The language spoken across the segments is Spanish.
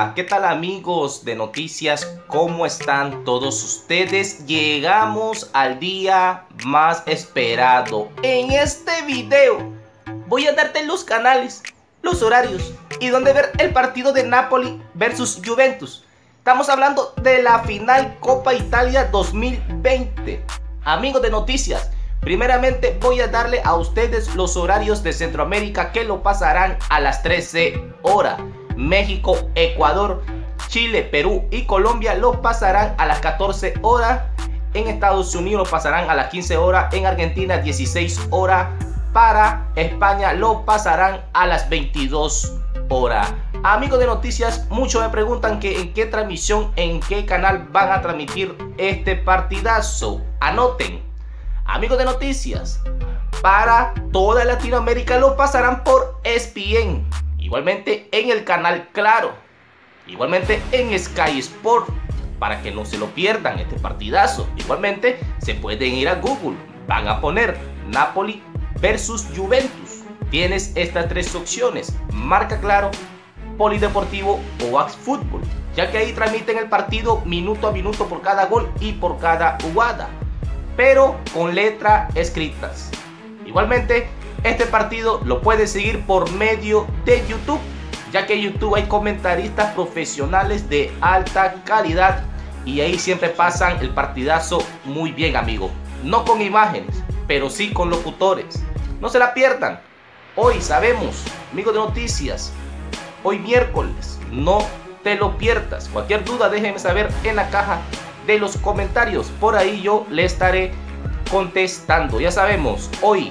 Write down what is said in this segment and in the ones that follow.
Hola, ¿qué tal amigos de noticias? ¿Cómo están todos ustedes? Llegamos al día más esperado. En este video voy a darte los canales, los horarios y dónde ver el partido de Napoli versus Juventus. Estamos hablando de la final Copa Italia 2020. Amigos de noticias, primeramente voy a darle a ustedes los horarios de Centroamérica que lo pasarán a las 13 horas. México, Ecuador, Chile, Perú y Colombia lo pasarán a las 14 horas. En Estados Unidos lo pasarán a las 15 horas. En Argentina 16 horas. Para España lo pasarán a las 22 horas. Amigos de noticias, muchos me preguntan que en qué transmisión, en qué canal van a transmitir este partidazo. Anoten, amigos de noticias, para toda Latinoamérica lo pasarán por ESPN. Igualmente en el canal Claro, igualmente en Sky Sport, para que no se lo pierdan este partidazo. Igualmente se pueden ir a Google, van a poner Napoli versus Juventus. Tienes estas tres opciones: Marca Claro, Polideportivo o Wax Fútbol, ya que ahí transmiten el partido minuto a minuto por cada gol y por cada jugada, pero con letras escritas. Igualmente este partido lo puedes seguir por medio de YouTube, ya que en YouTube hay comentaristas profesionales de alta calidad y ahí siempre pasan el partidazo muy bien, amigo. No con imágenes, pero sí con locutores. No se la pierdan. Hoy sabemos, amigos de noticias, hoy miércoles, no te lo pierdas. Cualquier duda déjenme saber en la caja de los comentarios. Por ahí yo le estaré contestando. Ya sabemos, hoy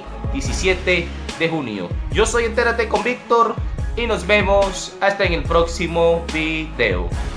17 de junio. Yo soy Entérate con Víctor y nos vemos hasta en el próximo video.